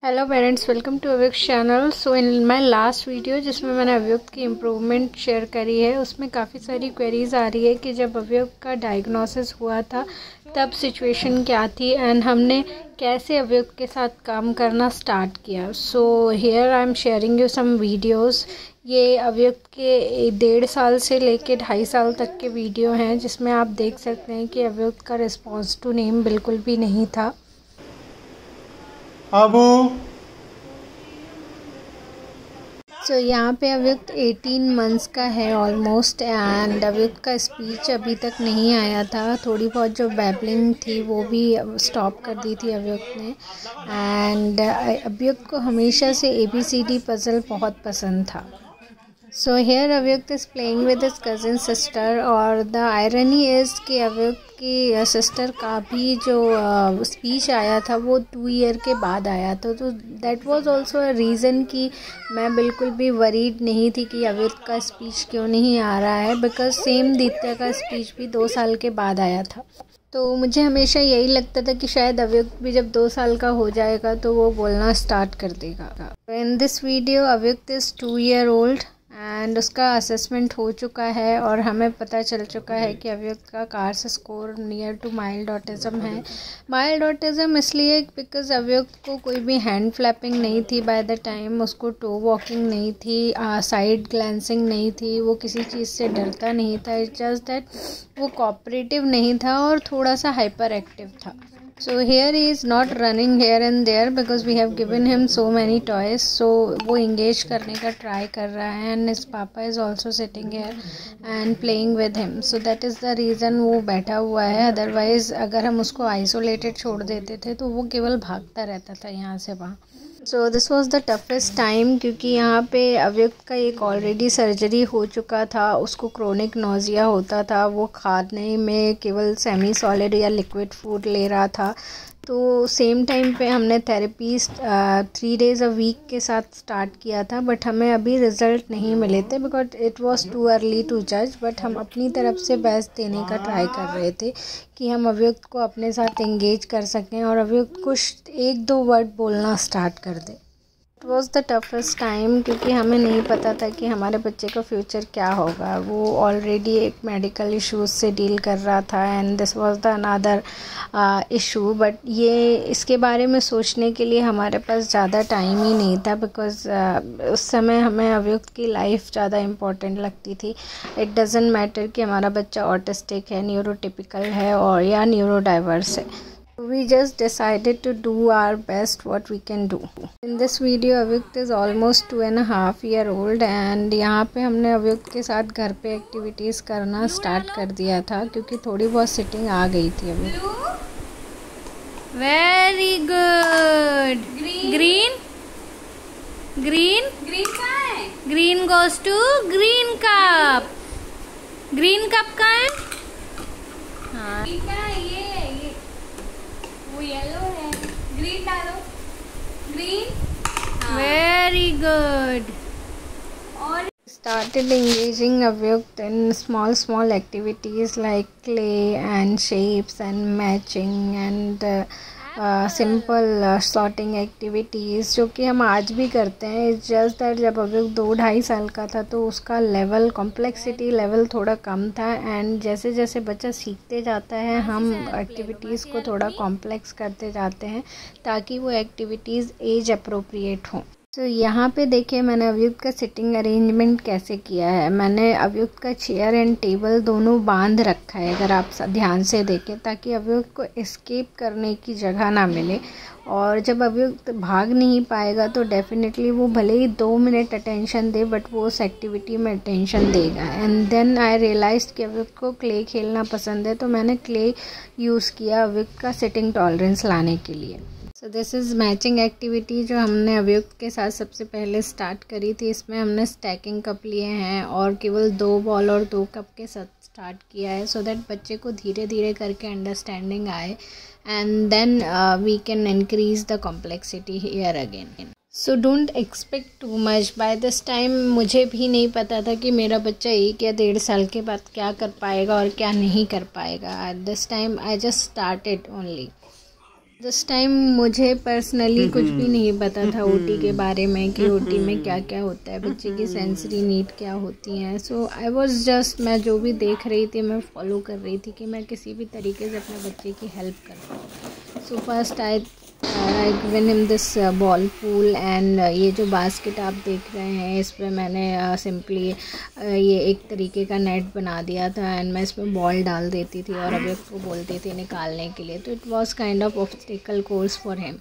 Hello parents, welcome to Avyukt channel. So in my last video जिसमें मैंने अव्युक्त की improvement share करी है, उसमें काफ़ी सारी क्वेरीज आ रही है कि जब अव्युक्त का डायग्नोसिस हुआ था तब सिचुएशन क्या थी एंड हमने कैसे अव्युक्त के साथ काम करना स्टार्ट किया। So here I am sharing you some videos. ये अव्युक्त के 1.5 साल से लेकर 2.5 साल तक के वीडियो हैं जिसमें आप देख सकते हैं कि अव्युक्त का रिस्पॉन्स टू नेम बिल्कुल भी नहीं था। यहाँ पे अव्युक्त 18 मंथ्स का है ऑलमोस्ट एंड अव्युक्त का स्पीच अभी तक नहीं आया था। थोड़ी बहुत जो बैबलिंग थी वो भी स्टॉप कर दी थी अव्युक्त ने। एंड अव्युक्त को हमेशा से ABCD पजल बहुत पसंद था। So here Avyukt is playing with his cousin sister और द आयरनी इज़ कि अव्युक्त की सिस्टर का भी जो स्पीच आया था वो 2 ईयर के बाद आया था। तो that was also a reason कि मैं बिल्कुल भी वरीड नहीं थी कि अव्युक्त का स्पीच क्यों नहीं आ रहा है, बिकॉज सेम दित्या का स्पीच भी 2 साल के बाद आया था। तो मुझे हमेशा यही लगता था कि शायद अव्युक्त भी जब 2 साल का हो जाएगा तो वो बोलना स्टार्ट कर देगा। In this video Avyukt is 2 year old and उसका असेसमेंट हो चुका है और हमें पता चल चुका है कि अव्युक्त का CARS score near to mild autism है। माइल्ड ऑटिज़म इसलिए बिकॉज अव्युक्त को कोई भी हैंड फ्लैपिंग नहीं थी बाय द टाइम, उसको टो वॉकिंग नहीं थी, साइड ग्लैंसिंग नहीं थी, वो किसी चीज़ से डरता नहीं था। इट्स जस्ट दैट वो कोऑपरेटिव नहीं था और थोड़ा सा हाइपर एक्टिव था। So here he is not running here and there because we have given him so many toys. So वो engage करने का try कर रहा है and his papa is also sitting here and playing with him. So that is the reason वो बैठा हुआ है। Otherwise अगर हम उसको isolated छोड़ देते थे तो वो केवल भागता रहता था यहाँ से वहाँ। So this was the toughest time क्योंकि यहाँ पे अव्युक्त का एक ऑलरेडी सर्जरी हो चुका था, उसको क्रोनिक नोजिया होता था, वो खाने में केवल सेमी सॉलिड या लिक्विड फूड ले रहा था। तो सेम टाइम पे हमने थेरेपीज 3 days a week के साथ स्टार्ट किया था, बट हमें अभी रिज़ल्ट नहीं मिले थे because it was too early to जज। बट हम अपनी तरफ से बेस्ट देने का ट्राई कर रहे थे कि हम अव्युक्त को अपने साथ एंगेज कर सकें और अव्युक्त कुछ 1-2 वर्ड बोलना स्टार्ट कर दे। It was the toughest time क्योंकि हमें नहीं पता था कि हमारे बच्चे का फ्यूचर क्या होगा। वो ऑलरेडी एक मेडिकल इश्यूज से डील कर रहा था and this was the another issue. But ये इसके बारे में सोचने के लिए हमारे पास ज़्यादा टाइम ही नहीं था बिकॉज उस समय हमें अव्युक्त की लाइफ ज़्यादा इम्पोर्टेंट लगती थी। इट डजेंट मैटर कि हमारा बच्चा ऑटिस्टिक है, न्यूरोटिपिकल है और या न्यूरो डाइवर्स है। We just decided to do our best what we can do. In this video Avyukt is almost 2.5 year old and यहाँ पे हमने अव्युक्त के साथ घर पे एक्टिविटीज़ करना स्टार्ट कर दिया था क्योंकि थोड़ी बहुत सिटिंग आ गई थी Avyukt. Very good. Green green green कहाँ है? Green goes to green cup. Green cup कहाँ है? हाँ ये वो येलो है, ग्रीन डालो। Green, very good. और started engaging Avyukt in small activities like clay and shapes and matching and simple sorting activities जो कि हम आज भी करते हैं। इट्स जस्ट दैट जब अव्युक्त 2-2.5 साल का था तो उसका लेवल कॉम्प्लेक्सिटी लेवल थोड़ा कम था एंड जैसे जैसे बच्चा सीखते जाता है हम एक्टिविटीज़ को थोड़ा कॉम्प्लेक्स करते जाते हैं ताकि वो एक्टिविटीज़ एज अप्रोप्रिएट हों। तो यहाँ पे देखिए मैंने अव्युक्त का सिटिंग अरेंजमेंट कैसे किया है। मैंने अव्युक्त का चेयर एंड टेबल दोनों बांध रखा है अगर आप ध्यान से देखें, ताकि अव्युक्त को एस्केप करने की जगह ना मिले। और जब अव्युक्त भाग नहीं पाएगा तो डेफिनेटली वो भले ही 2 मिनट अटेंशन दे बट वो उस एक्टिविटी में अटेंशन देगा। एंड देन आई रियलाइज कि अव्युक्त को क्ले खेलना पसंद है तो मैंने क्ले यूज़ किया अव्युक्त का सिटिंग टॉलरेंस लाने के लिए। So this is matching activity जो हमने अव्युक्त के साथ सबसे पहले स्टार्ट करी थी। इसमें हमने स्टैकिंग कप लिए हैं और केवल 2 बॉल और 2 कप के साथ स्टार्ट किया है सो दैट बच्चे को धीरे धीरे करके अंडरस्टैंडिंग आए and then we can increase the complexity here again. So don't expect too much. By this time मुझे भी नहीं पता था कि मेरा बच्चा 1 या 1.5 साल के बाद क्या कर पाएगा और क्या नहीं कर पाएगा। At this time I just started only. This time मुझे पर्सनली कुछ भी नहीं पता था ओटी के बारे में कि ओटी में क्या क्या होता है, बच्चे की सेंसरी नीड क्या होती हैं। सो आई वाज जस्ट, मैं जो भी देख रही थी मैं फॉलो कर रही थी कि मैं किसी भी तरीके से अपने बच्चे की हेल्प कर पाऊँ। So first I given him this ball pool and ये जो बास्केट आप देख रहे हैं इस पर मैंने सिंपली ये एक तरीके का नेट बना दिया था एंड मैं इसमें बॉल डाल देती थी और अभी उसको बोलती थी निकालने के लिए। तो it was kind of obstacle course for him.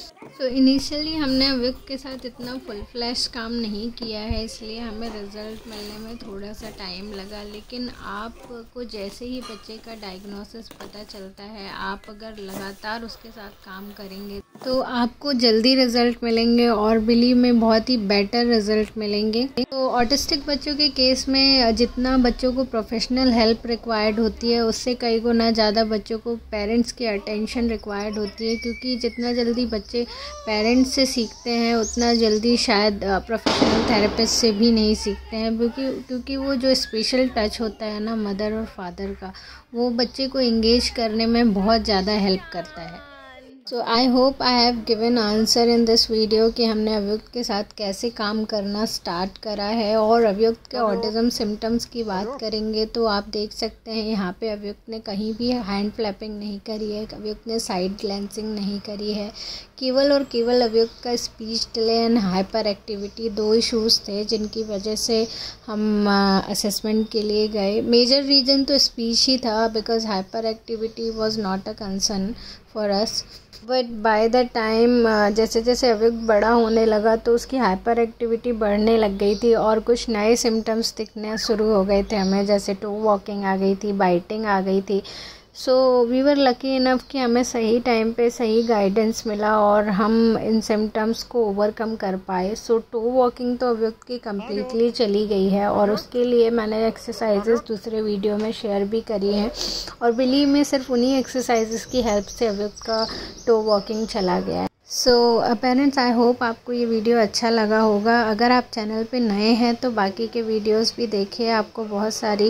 So initially हमने अविक के साथ इतना फुल फ्लैश काम नहीं किया है, इसलिए हमें रिज़ल्ट मिलने में थोड़ा सा टाइम लगा। लेकिन आपको जैसे ही बच्चे का डायग्नोसिस पता चलता है, आप अगर लगातार उसके साथ काम करेंगे तो आपको जल्दी रिज़ल्ट मिलेंगे और बिलीव में बहुत ही बेटर रिज़ल्ट मिलेंगे। तो ऑटिस्टिक बच्चों के केस में जितना बच्चों को प्रोफेशनल हेल्प रिक्वायर्ड होती है उससे कई गुना ज़्यादा बच्चों को पेरेंट्स की अटेंशन रिक्वायर्ड होती है, क्योंकि जितना जल्दी बच्चे पेरेंट्स से सीखते हैं उतना जल्दी शायद प्रोफेशनल थेरेपिस्ट से भी नहीं सीखते हैं, क्योंकि वो जो स्पेशल टच होता है ना मदर और फादर का, वो बच्चे को इंगेज करने में बहुत ज़्यादा हेल्प करता है। So I hope I have given answer in this video कि हमने अभियुक्त के साथ कैसे काम करना स्टार्ट करा है। और अभियुक्त के ऑटिज़म सिम्टम्स की बात करेंगे तो आप देख सकते हैं यहाँ पे अभियुक्त ने कहीं भी हैंड फ्लैपिंग नहीं करी है, अभियुक्त ने साइड ग्लैंसिंग नहीं करी है। केवल और केवल अभियुक्त का speech delay and hyper activity 2 issues थे जिनकी वजह से हम असेसमेंट के लिए गए। मेजर रीज़न तो स्पीच ही था, because hyper activity was not a concern for us. But by the time जैसे जैसे अभियुक्त बड़ा होने लगा तो उसकी हाइपर एक्टिविटी बढ़ने लग गई थी और कुछ नए सिम्टम्स दिखने शुरू हो गए थे हमें, जैसे टो वॉकिंग आ गई थी, बाइटिंग आ गई थी। So we were lucky enough कि हमें सही टाइम पे सही गाइडेंस मिला और हम इन सिम्टम्स को ओवरकम कर पाए। सो टो वॉकिंग तो अभियुक्त की कम्प्लीटली चली गई है और उसके लिए मैंने एक्सरसाइजेस दूसरे वीडियो में शेयर भी करी हैं और बिलीव में सिर्फ उन्हीं एक्सरसाइजेस की हेल्प से अभियुक्त का टो वॉकिंग चला गया है। सो पेरेंट्स, आई होप आपको ये वीडियो अच्छा लगा होगा। अगर आप चैनल पे नए हैं तो बाकी के वीडियोस भी देखिए, आपको बहुत सारी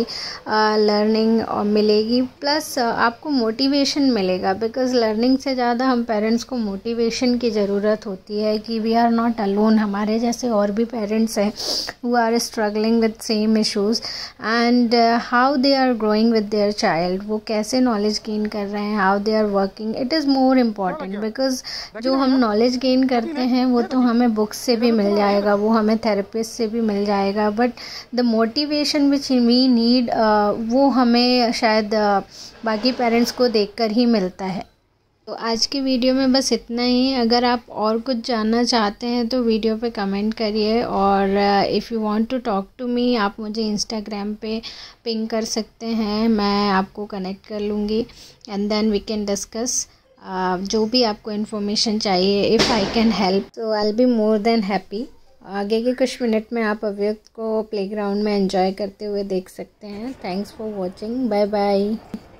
लर्निंग मिलेगी, प्लस आपको मोटिवेशन मिलेगा, बिकॉज़ लर्निंग से ज़्यादा हम पेरेंट्स को मोटिवेशन की ज़रूरत होती है कि वी आर नॉट अलोन। हमारे जैसे और भी पेरेंट्स हैं who are struggling with same issues and how they are growing with their child. वो कैसे नॉलेज गेन कर रहे हैं, how they are working, it is more important. Because जो हम नॉलेज गेन करते हैं वो तो हमें बुक्स से भी मिल जाएगा, वो हमें थेरेपिस्ट से भी मिल जाएगा, but the motivation which we need वो हमें शायद बाकी पेरेंट्स को देखकर ही मिलता है। तो आज की वीडियो में बस इतना ही। अगर आप और कुछ जानना चाहते हैं तो वीडियो पे कमेंट करिए और if you want to talk to me आप मुझे इंस्टाग्राम पे पिंग कर सकते हैं, मैं आपको कनेक्ट कर लूँगी and then we can discuss जो भी आपको इन्फॉर्मेशन चाहिए। इफ़ आई कैन हेल्प तो I will be more than happy. आगे के कुछ मिनट में आप अभियुक्त को प्लेग्राउंड में एंजॉय करते हुए देख सकते हैं। Thanks for watching, bye bye.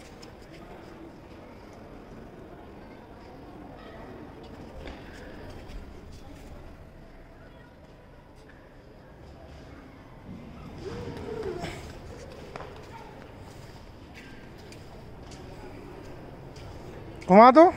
घुमा दो।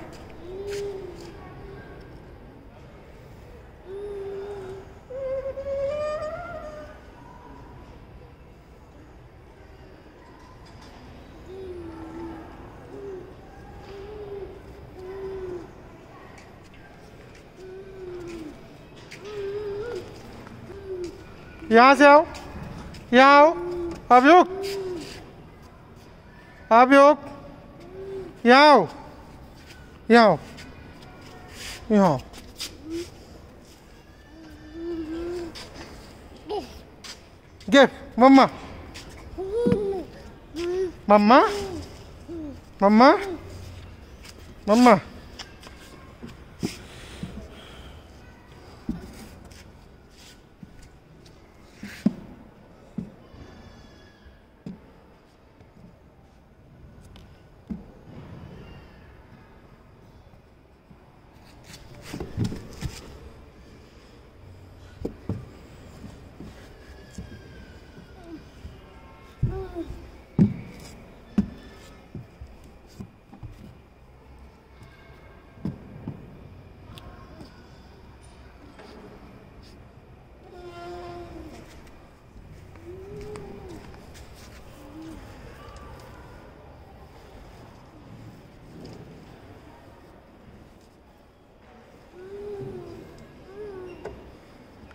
यहाँ से आओ, यहाँ आओ। अभियुक्त, अभियुक्त, यहाँ आओ, यहाँ आओ, यहाँ। Give mamma, mamma, mamma, mamma.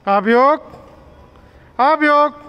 अभियोग, अभियोग,